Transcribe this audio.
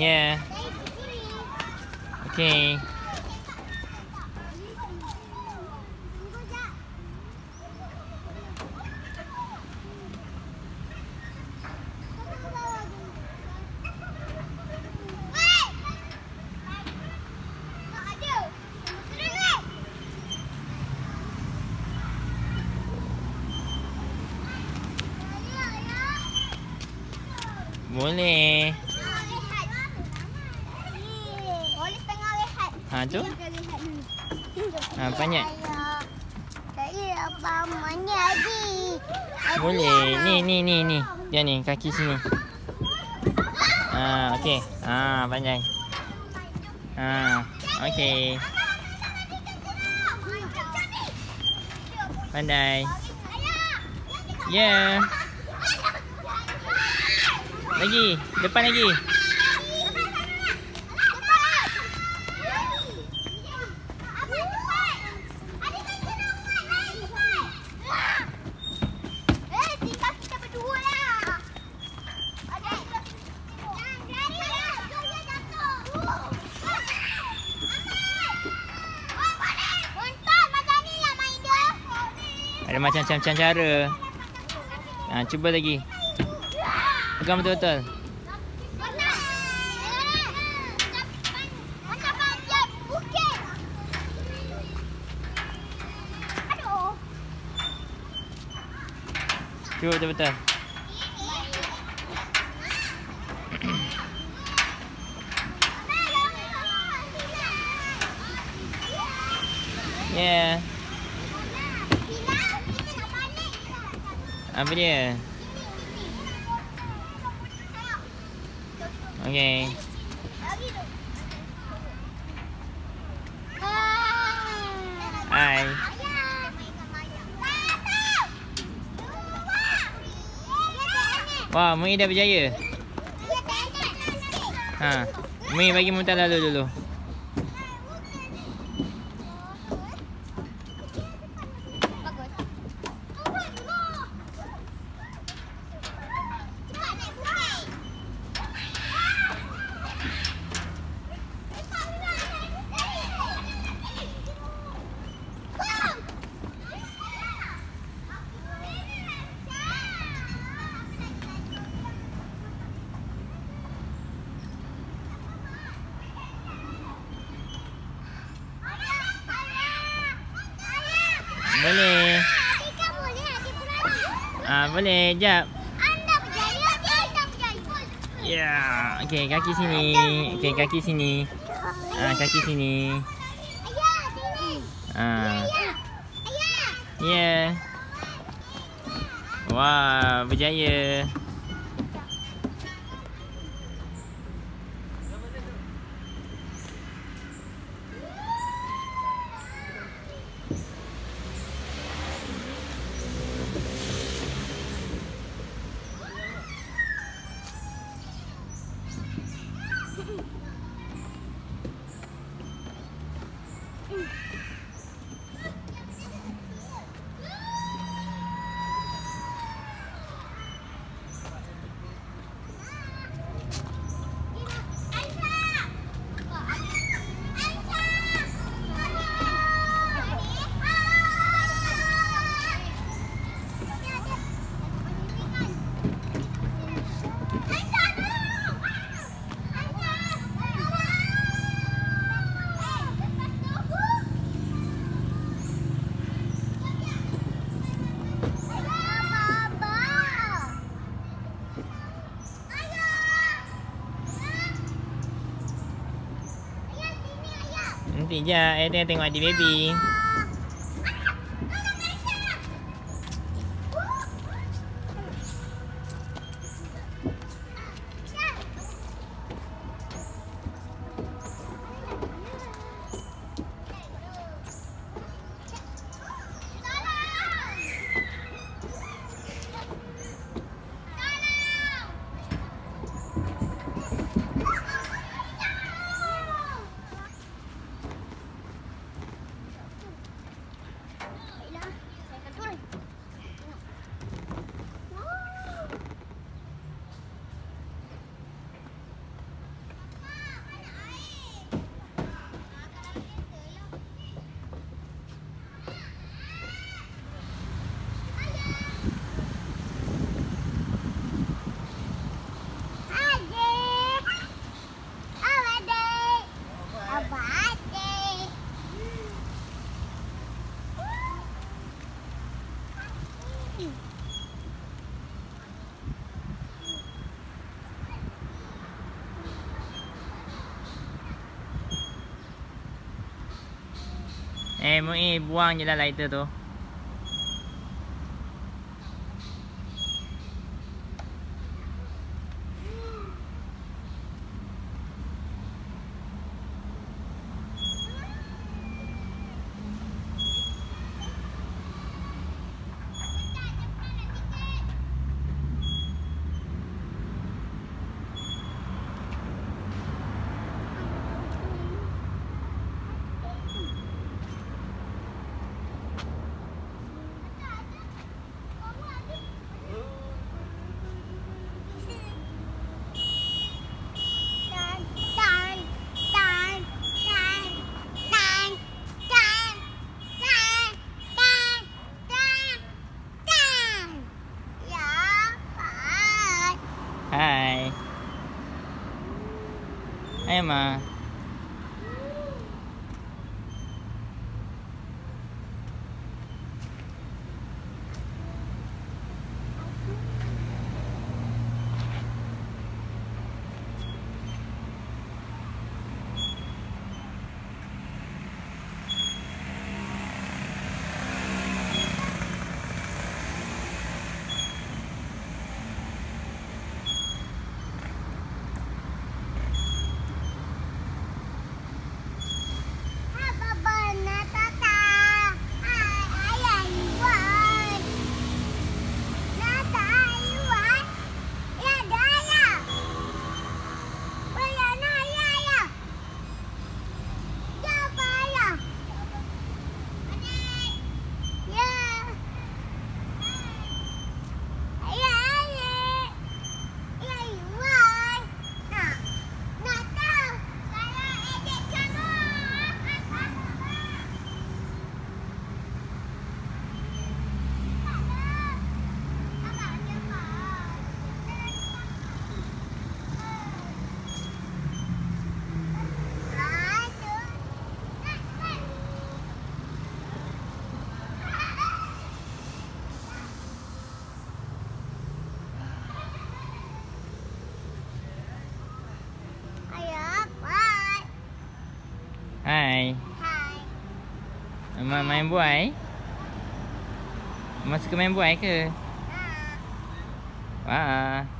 Yeah. Okay. Boleh. Boleh tengah rehat. Ha tu. Ha banyak. Saya abang mana lagi? Boleh. Ni. Dia ni kaki sini. Ha okey. Ha panjang. Ha okey. Pandai. Yeah. Lagi, depan lagi. Ada macam-macam cara. Ha, cuba lagi. Pegang betul-betul. Cuba betul-betul. Yeah. Apa dia? Okay. Hai. Wah, Mui dah berjaya. Ha, Mui bagi Muntah lalu dulu. Boleh. Ah, boleh. Jap. Anda berjaya. Anda berjaya. Ya. Okey, kaki sini. Okey, kaki sini. Ah, kaki sini. Ayah, sini. Ah. Ayah. Ya. Wah, berjaya. Nanti je, saya tengok adik baby. Mu'i, buang je lah lighter tu. Hai. Hai, Ma. Hai. Hai. Main buai? Mas suka main buai ke? Ha. Wah.